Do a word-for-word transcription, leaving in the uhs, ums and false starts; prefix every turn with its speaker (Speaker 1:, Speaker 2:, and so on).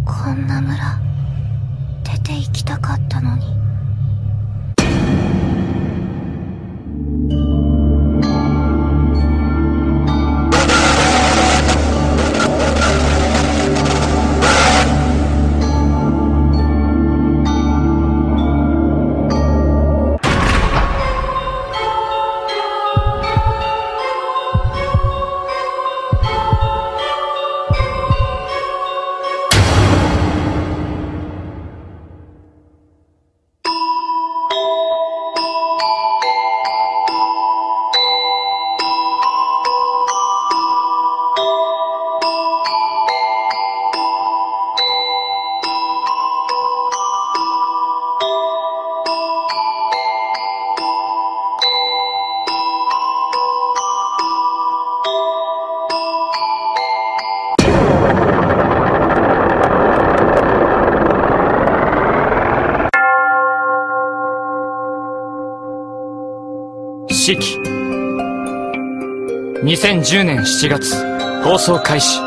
Speaker 1: こんな村出て行きたかったのに。
Speaker 2: 四季にせんじゅうねんしちがつ放送開始。